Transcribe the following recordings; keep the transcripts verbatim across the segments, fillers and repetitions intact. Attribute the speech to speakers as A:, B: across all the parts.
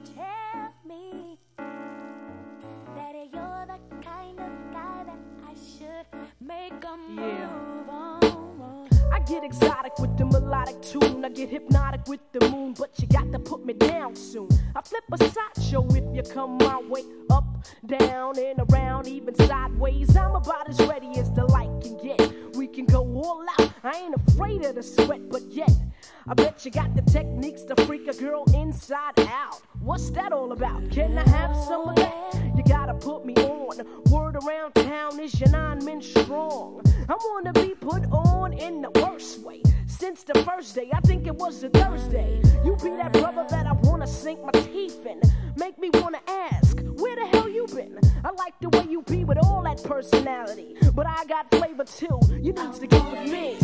A: tell me that you're the kind of guy that I should make a move
B: Yeah.
A: on.
B: I get exotic with the melodic tune. I get hypnotic with the moon, but you got to put me down soon. I flip a sideshow if you come my way. Up, down, and around, even sideways. I'm about as ready as the light can get. We can go all out. I ain't afraid of the sweat, but yet I bet you got the techniques to freak a girl inside out. What's that all about? Can I have some of that? You gotta put me on. Word around town is your nine men strong. I wanna be put on in the worst way. Since the first day, I think it was a Thursday. You be that brother that I wanna sink my teeth in. Make me wanna ask, where the hell you been? I like the way you be with all that personality, but I got flavor too. You need to get with me.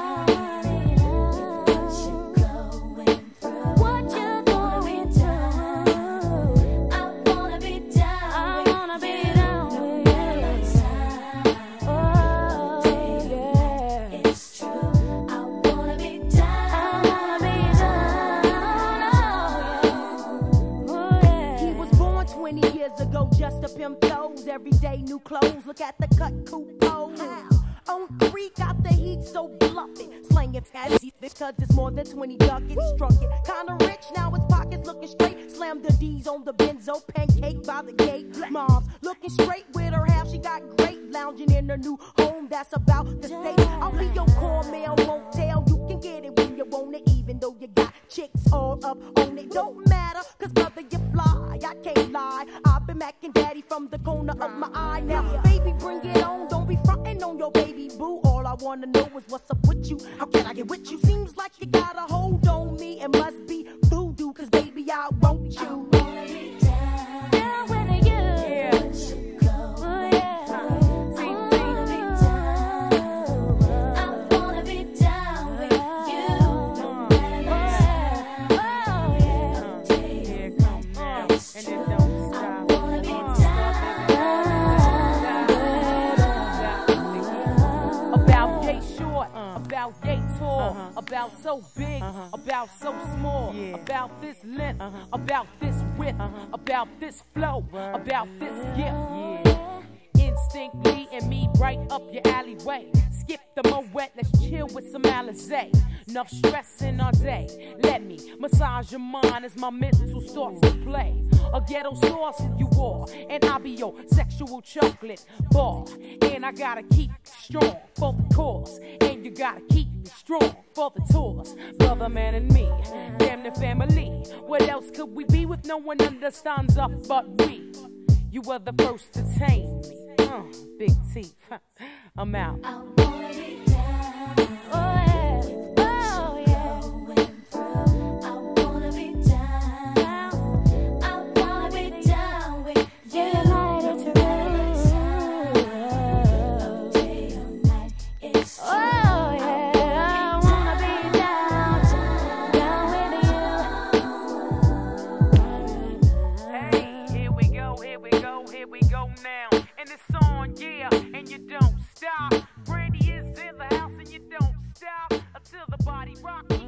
C: Just a pimp clothes, everyday new clothes. Look at the cut, coupe pose. On three, got the heat, so bluff it. Slang it fast, because it's more than twenty ducats. Struck it, kinda rich, now his pockets looking straight. Slam the D's on the benzo, pancake by the gate. Mom's looking straight with her half, she got great. Lounging in her new home, that's about the state. I'll be your core mail, won't tell. You can get it when you want it, even though you got chicks all up on it. Don't matter, cause brother, you fly, I can't lie. I've been macking daddy from the corner of my eye. Now, baby, bring it on, don't be frontin' on your baby boo. All I wanna know is what's up with you. How can I get with you? Seems like you got a hold on me. It must be voodoo, cause baby, I want you.
A: I wanna be down, down with you.
B: Yeah.
A: Oh, yeah. I wanna be down with you. No matter the time. Oh, yeah.
B: Here it comes now, and it don't stop.
A: I wanna be down.
B: About yay short, about yay tall, about so big, about so small, about this length, about this width, about this flow, about this gift. Instinctly and me right up your alleyway. Skip the Moet, let's chill with some Alizé. Enough stressing all day. Let me massage your mind as my mental starts to play. A ghetto sauce you are, and I'll be your sexual chocolate bar. And I gotta keep strong for the cause, and you gotta keep me strong for the tours. Brother, man, and me, damn the family. What else could we be with no one understands us but we? You were the first to tame me. Uh, big teeth. I'm out.
A: I wanna be down. Oh, yeah. Oh, yeah. I wanna be down. I wanna be down with you. No matter the time. Oh, day or night. It's true. Oh, yeah. I wanna be down. Down with you.
B: Hey, here we go, here we go, here we go now. And it's on, yeah, and you don't stop. Brandy is in the house and you don't stop until the body rock.